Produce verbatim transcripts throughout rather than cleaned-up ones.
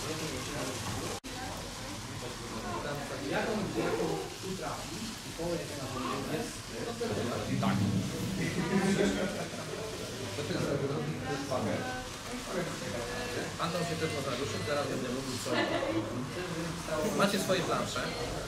Jaką tu trafi i po jakie nawołenie jest? Tak. Pan tam się też notariuszem, zaraz będę mówił co. Macie swoje plansze.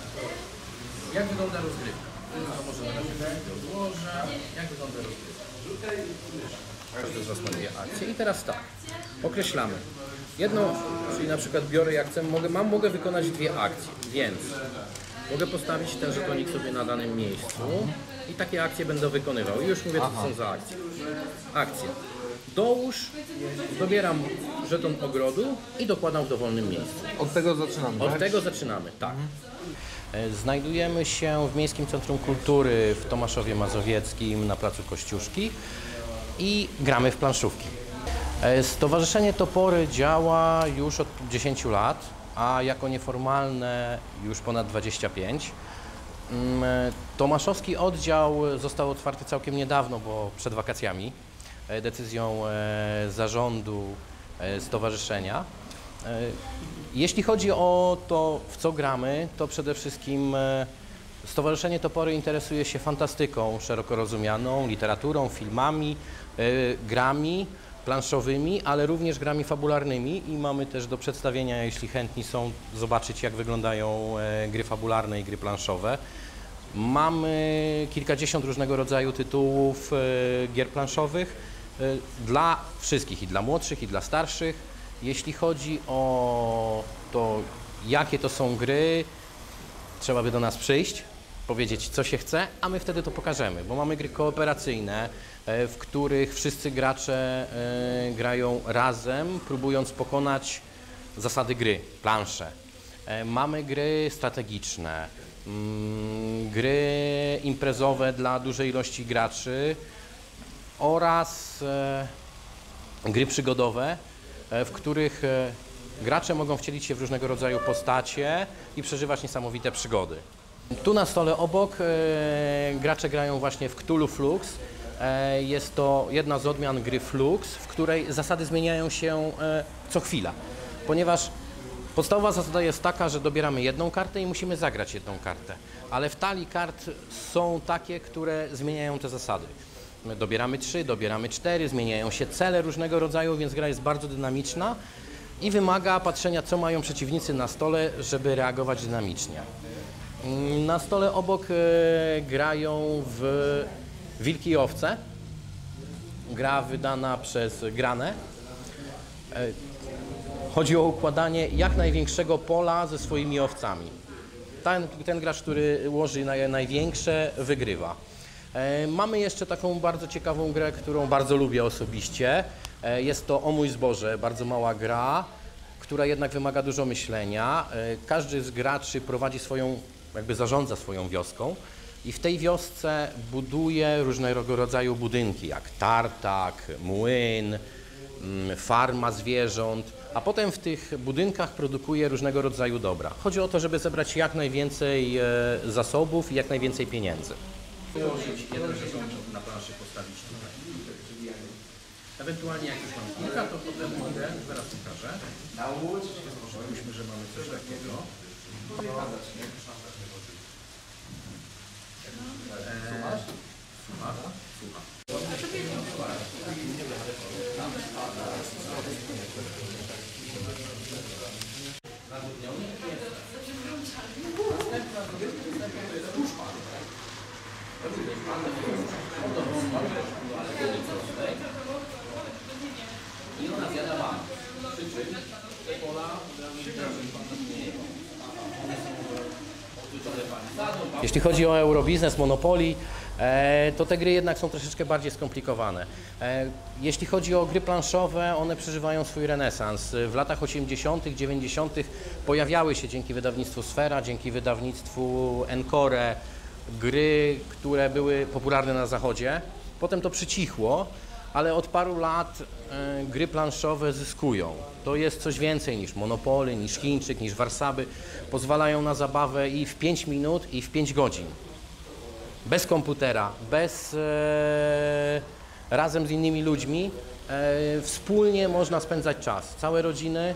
Jak wygląda rozgrywka? To może na razie odłożę. Jak wygląda rozgrywka? Każdy z Was ma dwie akcje. I teraz tak, określamy. Jedną, czyli na przykład biorę jak chcę, mogę, mam, mogę wykonać dwie akcje, więc mogę postawić ten żetonik sobie na danym miejscu i takie akcje będę wykonywał. I już mówię, co to są za akcje. Akcja. Dołóż, dobieram żeton ogrodu i dokładam w dowolnym miejscu. Od tego zaczynamy, Od tak? tego zaczynamy, tak. Znajdujemy się w Miejskim Centrum Kultury w Tomaszowie Mazowieckim na placu Kościuszki i gramy w planszówki. Stowarzyszenie Topory działa już od dziesięciu lat, a jako nieformalne już ponad dwadzieścia pięć. Tomaszowski oddział został otwarty całkiem niedawno, bo przed wakacjami, decyzją zarządu stowarzyszenia. Jeśli chodzi o to, w co gramy, to przede wszystkim Stowarzyszenie Topory interesuje się fantastyką szeroko rozumianą, literaturą, filmami, grami planszowymi, ale również grami fabularnymi i mamy też do przedstawienia, jeśli chętni są zobaczyć, jak wyglądają gry fabularne i gry planszowe. Mamy kilkadziesiąt różnego rodzaju tytułów gier planszowych dla wszystkich, i dla młodszych, i dla starszych. Jeśli chodzi o to, jakie to są gry, trzeba by do nas przyjść, powiedzieć, co się chce, a my wtedy to pokażemy, bo mamy gry kooperacyjne, w których wszyscy gracze grają razem, próbując pokonać zasady gry, plansze. Mamy gry strategiczne, gry imprezowe dla dużej ilości graczy oraz gry przygodowe, w których gracze mogą wcielić się w różnego rodzaju postacie i przeżywać niesamowite przygody. Tu na stole obok e, gracze grają właśnie w Cthulhu Flux. E, jest to jedna z odmian gry Flux, w której zasady zmieniają się e, co chwila, ponieważ podstawowa zasada jest taka, że dobieramy jedną kartę i musimy zagrać jedną kartę, ale w talii kart są takie, które zmieniają te zasady. My dobieramy trzy, dobieramy cztery, zmieniają się cele różnego rodzaju, więc gra jest bardzo dynamiczna i wymaga patrzenia, co mają przeciwnicy na stole, żeby reagować dynamicznie. Na stole obok e, grają w Wilki i Owce. Gra wydana przez Granę. E, chodzi o układanie jak największego pola ze swoimi owcami. Ten, ten gracz, który ułoży naj, największe, wygrywa. E, mamy jeszcze taką bardzo ciekawą grę, którą bardzo lubię osobiście. E, jest to O mój zboże, bardzo mała gra, która jednak wymaga dużo myślenia. E, każdy z graczy prowadzi swoją, jakby zarządza swoją wioską i w tej wiosce buduje różnego rodzaju budynki, jak tartak, młyn, farma zwierząt, a potem w tych budynkach produkuje różnego rodzaju dobra. Chodzi o to, żeby zebrać jak najwięcej e, zasobów i jak najwięcej pieniędzy. Położyć jeden żeton na planszy, postawić tutaj. Ewentualnie jak już mam kilka, to potem mogę, zaraz pokażę. Myślmy, że mamy coś takiego. Słuchasz? Słucham? Słucham. I ona zjada wam. Przy czym te pola Jeśli chodzi o Eurobiznes, Monopoly, to te gry jednak są troszeczkę bardziej skomplikowane. Jeśli chodzi o gry planszowe, one przeżywają swój renesans. W latach osiemdziesiątych, dziewięćdziesiątych pojawiały się dzięki wydawnictwu Sfera, dzięki wydawnictwu Encore gry, które były popularne na zachodzie. Potem to przycichło, ale od paru lat y, gry planszowe zyskują. To jest coś więcej niż Monopoly, niż Chińczyk, niż Warsaby. Pozwalają na zabawę i w pięć minut, i w pięć godzin. Bez komputera, bez, e, razem z innymi ludźmi, e, wspólnie można spędzać czas. Całe rodziny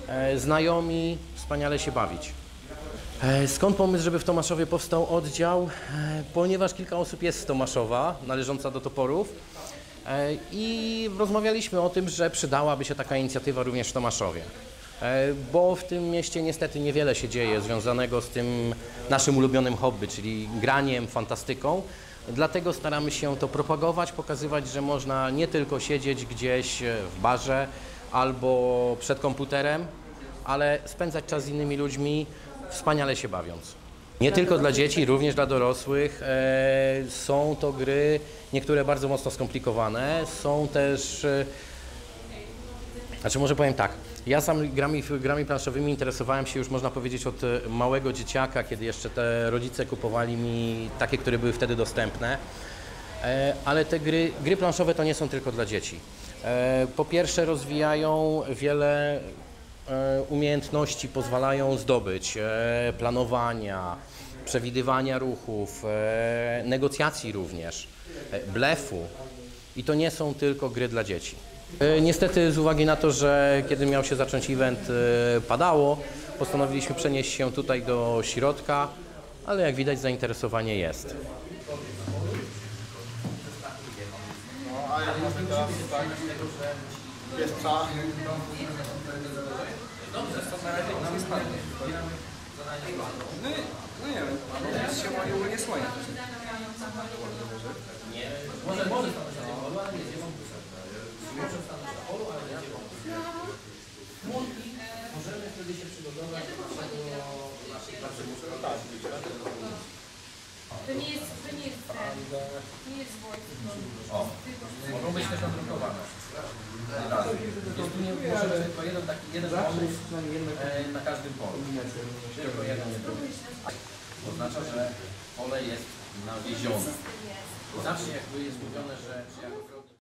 e, znajomi, wspaniale się bawić. E, skąd pomysł, żeby w Tomaszowie powstał oddział? E, ponieważ kilka osób jest z Tomaszowa, należąca do Toporów e, i rozmawialiśmy o tym, że przydałaby się taka inicjatywa również w Tomaszowie. Bo w tym mieście niestety niewiele się dzieje związanego z tym naszym ulubionym hobby, czyli graniem, fantastyką. Dlatego staramy się to propagować, pokazywać, że można nie tylko siedzieć gdzieś w barze albo przed komputerem, ale spędzać czas z innymi ludźmi, wspaniale się bawiąc. Nie tylko dla dzieci, również dla dorosłych. E, są to gry, niektóre bardzo mocno skomplikowane, są też... E, znaczy może powiem tak, ja sam grami, grami planszowymi interesowałem się już, można powiedzieć, od małego dzieciaka, kiedy jeszcze te rodzice kupowali mi takie, które były wtedy dostępne. E, ale te gry, gry planszowe to nie są tylko dla dzieci. E, po pierwsze rozwijają wiele e, umiejętności, pozwalają zdobyć e, planowania, przewidywania ruchów, e, negocjacji również, e, blefu. I to nie są tylko gry dla dzieci. Niestety z uwagi na to, że kiedy miał się zacząć event padało, postanowiliśmy przenieść się tutaj do środka, ale jak widać zainteresowanie jest. No, a ja mamy teraz tak, jest psa. Dobrze, to na razie nam spadnie. No, no nie wiem, a się ma ogólnie słonia. Nie, może, może stanąć na tym polu, ale nie zjedzą psa. Może stanąć na polu, ale nie zjedzą psa. Możemy wtedy się przygotować do naszego naszych To nie jest, to nie jest ten, nie jest Wojtek. O, mogą być też nadrukowane. Jest tu nie może być tylko jeden taki jeden pomysł e, na każdym polu. Tylko jeden nie oznacza, że pole jest nawiezione. Zawsze jakby jest mówione, że...